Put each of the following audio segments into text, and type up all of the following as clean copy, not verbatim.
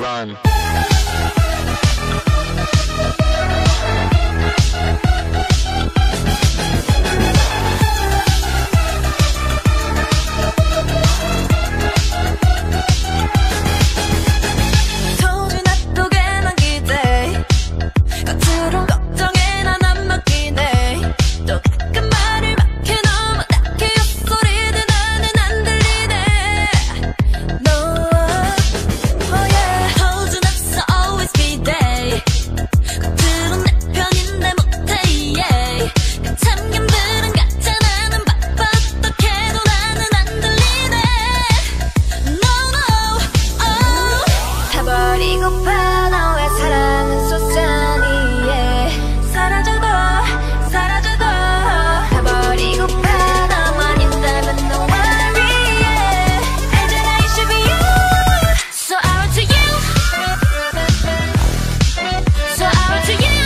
run. 너의 사랑은 쏟아니 사라져도 사라져도 가버리고파 너만 있다면 no worry 알잖아 it should be you So I want to you So I want to you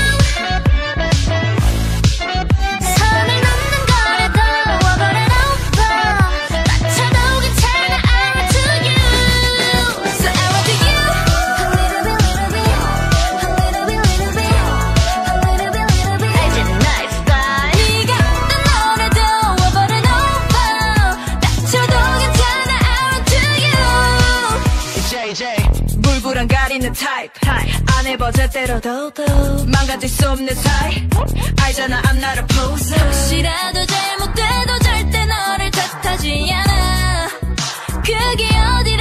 선을 넘는 거라도 와버려도 맞춰도 괜찮아 I want to you So I want to you 물구랑 가리는 타입 안 해봐 절대로도 망가질 수 없는 사이 알잖아 I'm not a poser 혹시라도 잘못돼도 절대 너를 탓하지 않아 그게 어디